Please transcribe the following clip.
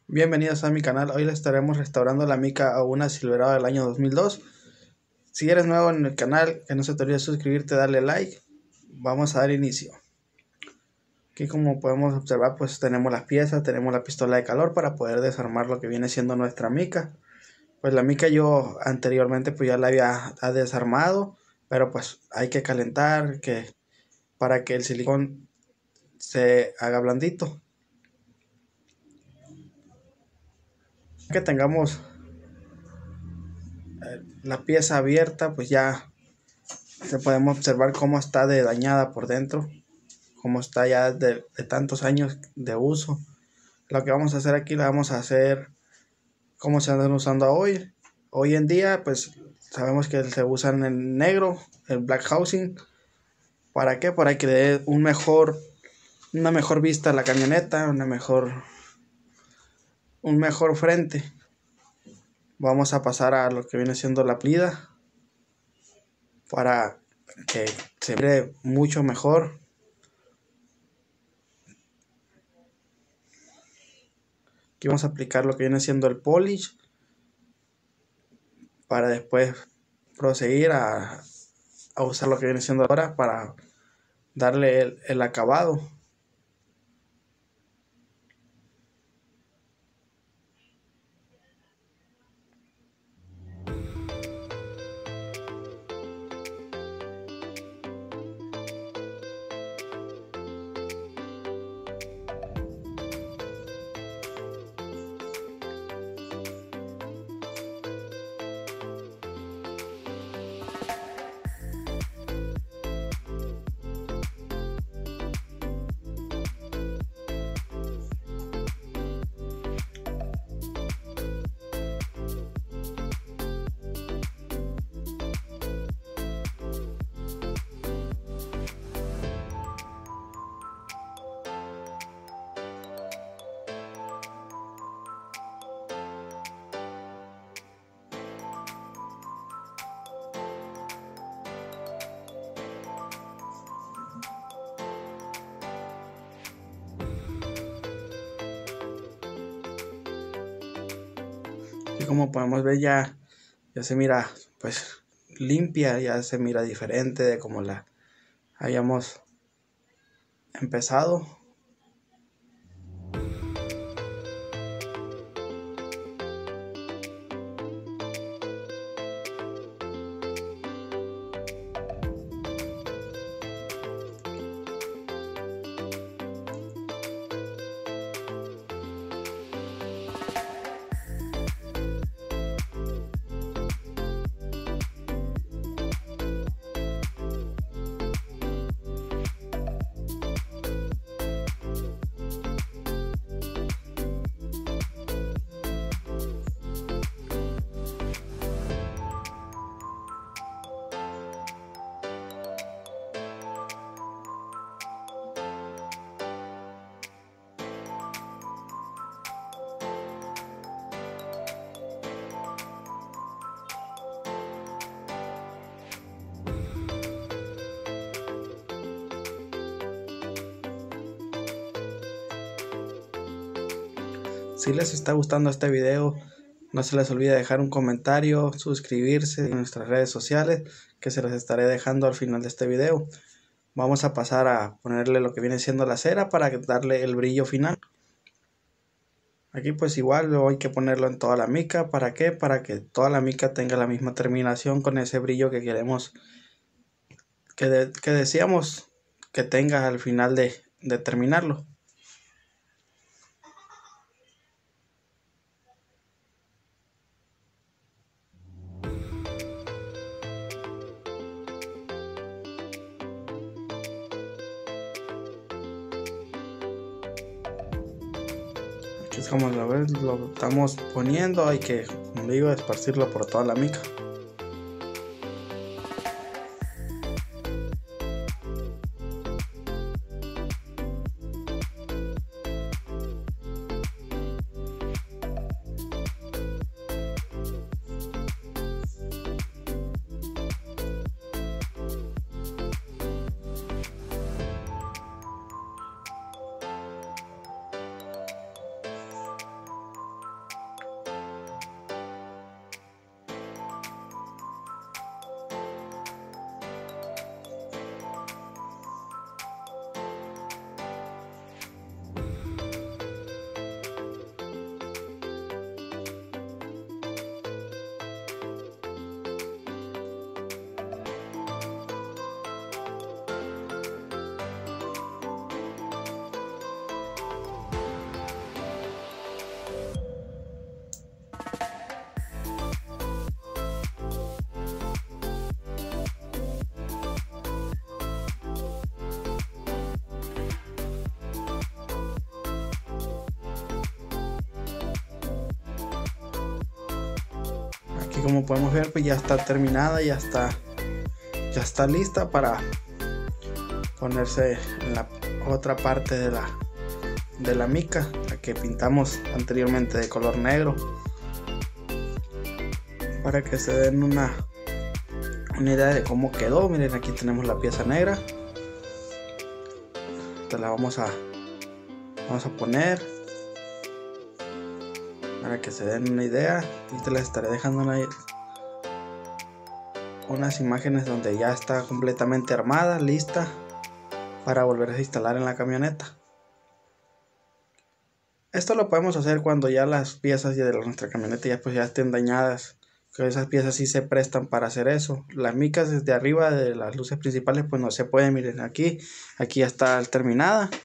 Bienvenidos a mi canal. Hoy le estaremos restaurando la mica a una Silverado del año 2002. Si eres nuevo en el canal, que no se te olvide suscribirte, darle like. Vamos a dar inicio. Aquí, como podemos observar, pues tenemos las piezas, tenemos la pistola de calor para poder desarmar lo que viene siendo nuestra mica. Pues la mica yo anteriormente pues ya la había desarmado, pero pues hay que calentar para que el silicón se haga blandito. Que tengamos la pieza abierta, pues ya podemos observar cómo está de dañada por dentro, cómo está ya de tantos años de uso. Lo que vamos a hacer aquí, lo vamos a hacer como se andan usando hoy en día. Pues sabemos que se usan en negro, el black housing. ¿Para qué? Para que le dé una mejor vista a la camioneta, un mejor frente. Vamos a pasar a lo que viene siendo la plida para que se vea mucho mejor. Aquí vamos a aplicar lo que viene siendo el polish para después proseguir a usar lo que viene siendo ahora para darle el acabado. Y como podemos ver, ya se mira pues limpia, ya se mira diferente de como la habíamos empezado. Si les está gustando este video, no se les olvide dejar un comentario, suscribirse en nuestras redes sociales, que se los estaré dejando al final de este video. Vamos a pasar a ponerle lo que viene siendo la cera para darle el brillo final. Aquí pues igual hay que ponerlo en toda la mica. ¿Para qué? Para que toda la mica tenga la misma terminación con ese brillo que queremos, que deseamos que tenga al final de terminarlo. Como lo estamos poniendo, hay que, como digo, esparcirlo por toda la mica. Aquí como podemos ver, pues ya está terminada, ya está lista para ponerse en la otra parte de la mica, la que pintamos anteriormente de color negro, para que se den una idea de cómo quedó. Miren, aquí tenemos la pieza negra. Esta la vamos a poner para que se den una idea, y te les estaré dejando unas imágenes donde ya está completamente armada, lista para volver a instalar en la camioneta. Esto lo podemos hacer cuando ya las piezas de nuestra camioneta ya estén dañadas, que esas piezas sí se prestan para hacer eso. Las micas desde arriba de las luces principales pues no se pueden. Miren, aquí ya está terminada.